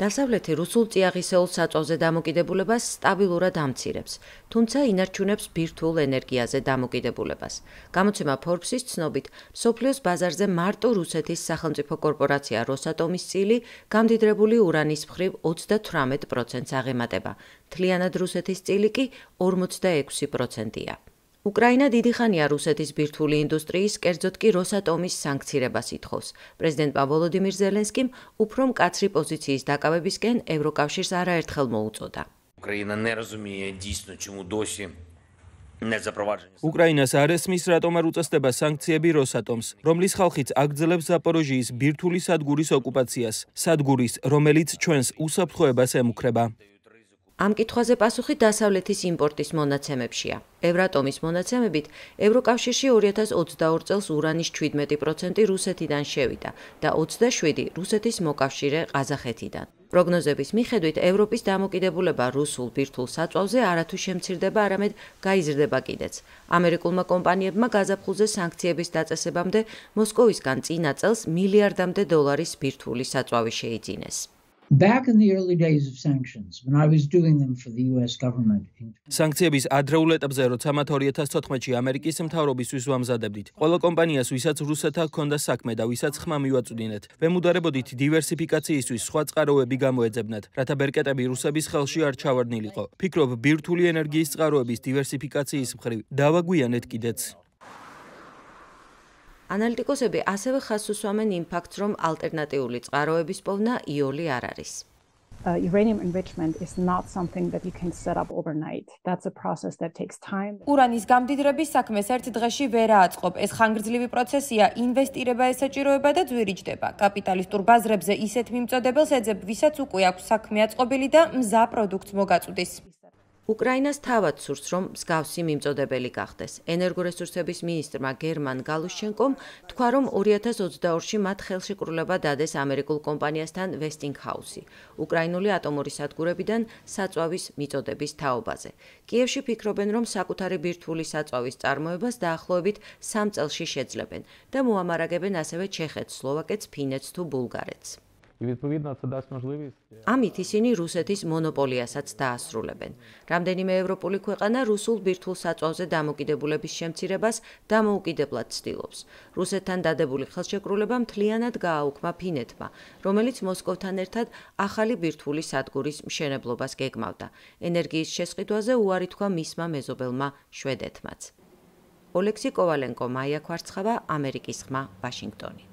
დასავლეთი რუსულ წიაღისეულ საწვავზე დამოკიდებულებას სტაბილურად ამცირებს, თუმცა ინარჩუნებს ბირთვულ ენერგიაზე დამოკიდებულებას. გამოცემა Forbes-ის ცნობით, მსოფლიოს ბაზარზე მარტო რუსეთის სახელმწიფო კორპორაცია როსატომის წილი გამდიდრებული ურანის მხრივ 38%-ს აღემატება, მთლიანად რუსეთის წილი კი 46%-ია. უკრაინა დიდი ხანია რუსეთის ბირთვული ინდუსტრიის, კერძოდ კი როსატომის სანქცირებას ითხოვს. პრეზიდენტმა ვოლოდიმირ ზელენსკიმ უფრო მკაცრი პოზიციის დაკავებისკენ ევროკავშირს არაერთხელ მოუწოდა. უკრაინას არ ესმის, რატომ არ უწესდება სანქციები როსატომს, რომლის ხალხიც აგრძელებს ზაპოროჟიის ბირთვული სადგურის ოკუპაციას, სადგურის, რომელიც ჩვენს უსაფრთხოებას ემუქრება. ამ კითხვაზე პასუხი დასავლეთის იმპორტის მონაცემებშია. ევრატომის მონაცემებით, ევროკავშირში 2022 წელს ურანის 17% რუსეთიდან შევიდა და 27% რუსეთის მოკავშირე ყაზახეთიდან. პროგნოზების მიხედვით, ევროპის დამოკიდებულება რუსულ ბირთვულ საწვავზე არათუ შემცირდება, არამედ გაიზრდება კიდეც. ამერიკულმა კომპანიებმა გაზაფხულზე სანქციების დაწესებამდე მოსკოვისგან წინა წელს მილიარდამდე დოლარის ბირთვული საწვავი შეიძინეს. Back in the early days of sanctions, when I was doing them for the US government. სანქციების ადრეულ ეტაპზე, როცა მათ 2014-ში ამერიკის მთავრობისთვის ვამზადებდით, ყველა კომპანიას, ვისაც რუსეთთან ჰქონდა საქმე და ვისაც ხმა მივაწვდინეთ, ვემუდარებოდით დივერსიფიკაციისთვის სხვა წყაროები გამოეძებნათ, რათა ბერკეტები რუსების ხელში არ ჩავარდნილიყო. ფიქრობ, ბირთვული ენერგიის წყაროების დივერსიფიკაციის მხრივ დავაგვიანეთ კიდეც. ანალიტიკოსები ასევე ხაზს უსვამენ იმ ფაქტს, რომ ალტერნატიული წყაროების პოვნა იოლი არ არის. Uranium enrichment is not something that you can set up overnight. That's a process that takes time. ურანის გამდიდრების საქმეს ერთ დღეში ვერ აწყობ. ეს ხანგრძლივი პროცესია, ინვესტირება ესაჭიროება და ძვირიჯდება. კაპიტალისტურ ბაზრებზე ისეთ მიმწოდებელს ეძებ, ვისაც უკვე აქვს საქმე აწყობილი და მზა პროდუქტს მოგაწვდის. უკრაინას თავად სურს, რომ მსგავსი მიმწოდებელი გახდეს. ენერგორესურსების მინისტრმა გერმან გალუშჩენკომ თქვა, რომ 2022-ში მათ ხელშეკრულება დადეს ამერიკულ კომპანიასთან ვესტინგჰაუსი, უკრაინული ატომური სადგურებიდან საწვავის მიწოდების თაობაზე. კიევში ფიქრობენ, რომ საკუთარი ბირთვული საწვავის წარმოებას დაახლოებით 3 წელში შეძლებენ და მოამარაგებენ ასევე ჩეხეთს, სლოვაკეთს, ფინეთს თუ ბულგარეთს. ამით ისინი რუსეთის მონოპოლიასაც დაასრულებენ. რამდენიმე ევროპული ქვეყანა რუსულ ბირთვულ საწვავზე დამოკიდებულების შემცირებას დამოუკიდებლად ცდილობს. რუსეთთან დადებული ხელშეკრულება მთლიანად გააუქმა ფინეთმა, რომელიც მოსკოვთან ერთად ახალი ბირთვული სადგურის მშენებლობას გეგმავდა. ენერგიის შესყიდვაზე უარი თქვა მისმა მეზობელმა შვედეთმაც. ოლექსი კოვალენკო, მაია ქვარცხავა, ამერიკის ხმა, ვაშინგტონი.